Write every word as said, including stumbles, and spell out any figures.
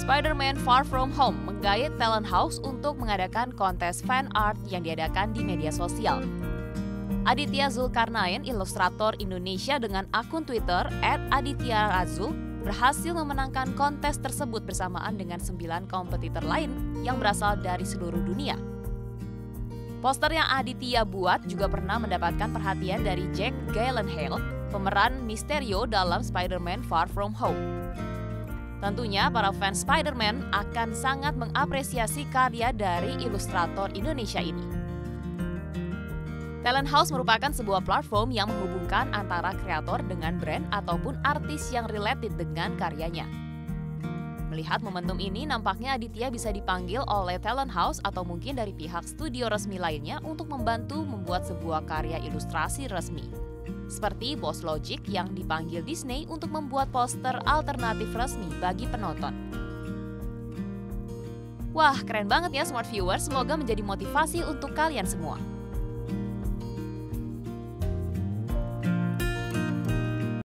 Spider-Man Far From Home menggait Talent House untuk mengadakan kontes fan art yang diadakan di media sosial. Aditya Zulkarnain, ilustrator Indonesia dengan akun Twitter et aditya razul, berhasil memenangkan kontes tersebut bersamaan dengan sembilan kompetitor lain yang berasal dari seluruh dunia. Poster yang Aditya buat juga pernah mendapatkan perhatian dari Jake Gyllenhaal, pemeran Mysterio dalam Spider-Man Far From Home. Tentunya para fans Spider-Man akan sangat mengapresiasi karya dari ilustrator Indonesia ini. Talent House merupakan sebuah platform yang menghubungkan antara kreator dengan brand ataupun artis yang related dengan karyanya. Melihat momentum ini, nampaknya Aditya bisa dipanggil oleh Talent House atau mungkin dari pihak studio resmi lainnya untuk membantu membuat sebuah karya ilustrasi resmi. Seperti Boss Logic yang dipanggil Disney untuk membuat poster alternatif resmi bagi penonton. Wah, keren banget ya Smart Viewers, semoga menjadi motivasi untuk kalian semua.